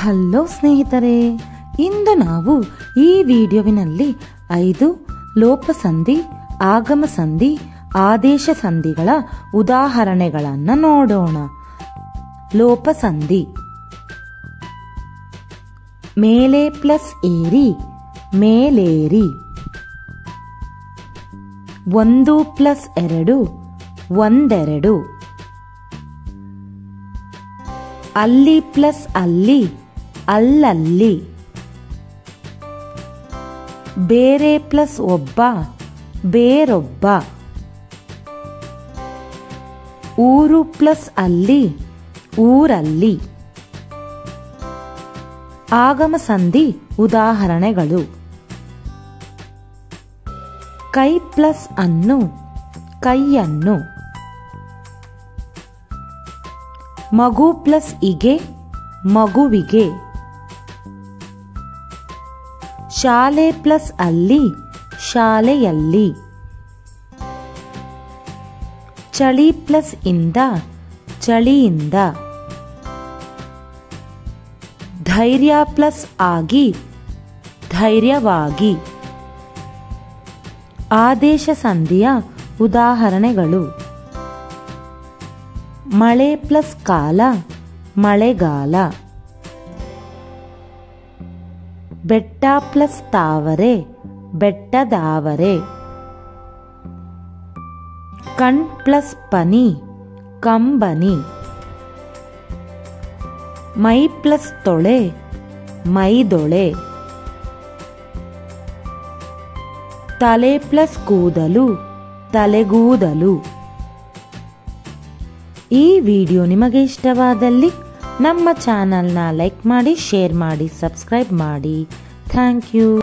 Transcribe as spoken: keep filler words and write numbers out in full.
Hello ಸ್ನೇಹಿತರೆ, ಇಂದು ನಾವು ಈ ವಿಡಿಯೋವಿನಲ್ಲಿ ಐದು ಲೋಪಸಂಧಿ, ಆಗಮ ಸಂಧಿ, ಆದೇಶ ಸಂಧಿಗಳ ಉದಾಹರಣೆಗಳನ್ನು ನೋಡೋಣ. ಲೋಪಸಂಧಿ. ಮೇಲೆ ಪ್ಲಸ್ ಏರಿ, ಮೇಲೇರಿ. ಒಂದು ಪ್ಲಸ್ ಎರಡು, ಒಂದೆರಡು. ಅಲ್ಲಿ ಪ್ಲಸ್ ಅಲ್ಲಿ, ಅಲ್ಲಲ್ಲಿ. ಬೇರೆ ಪ್ಲಸ್ ಒಬ್ಬ, ಬೇರೊಬ್ಬ. ಊರು ಪ್ಲಸ್ ಅಲ್ಲಿ, ಊರಲ್ಲಿ. ಆಗಮ ಸಂಧಿ ಉದಾಹರಣೆಗಳು: ಕೈ ಪ್ಲಸ್ ಅನ್ನು, ಕೈಯನ್ನು. ಮಗು ಪ್ಲಸ್ ಇಗೆ, ಮಗುವಿಗೆ. ಶಾಲೆ ಪ್ಲಸ್ ಅಲ್ಲಿ, ಶಾಲೆಯಲ್ಲಿ. ಚಳಿ ಪ್ಲಸ್ ಇಂದ, ಚಳಿಯಿಂದ. ಧೈರ್ಯ ಪ್ಲಸ್ ಆಗಿ, ಧೈರ್ಯವಾಗಿ. ಆದೇಶ ಸಂಧಿಯ ಉದಾಹರಣೆಗಳು: ಮಳೆ ಪ್ಲಸ್ ಕಾಲ, ಮಳೆಗಾಲ. ಬೆಟ್ಟ ಪ್ಲಸ್ ತಾವರೆ, ಬೆಟ್ಟದಾವರೆ. ಕಣ್ ಪ್ಲಸ್ ಪನಿ, ಕಂಬನಿ. ಮೈ ಪ್ಲಸ್ ತೊಳೆ, ಮೈದೊಳೆ. ತಲೆ ಪ್ಲಸ್ ಕೂದಲು, ತಲೆಗೂದಲು. ಈ ವಿಡಿಯೋ ನಿಮಗೆ ಇಷ್ಟವಾದಲ್ಲಿ ನಮ್ಮ ಚಾನಲ್ನ ಲೈಕ್ ಮಾಡಿ, ಶೇರ್ ಮಾಡಿ, ಸಬ್ಸ್ಕ್ರೈಬ್ ಮಾಡಿ. Thank you.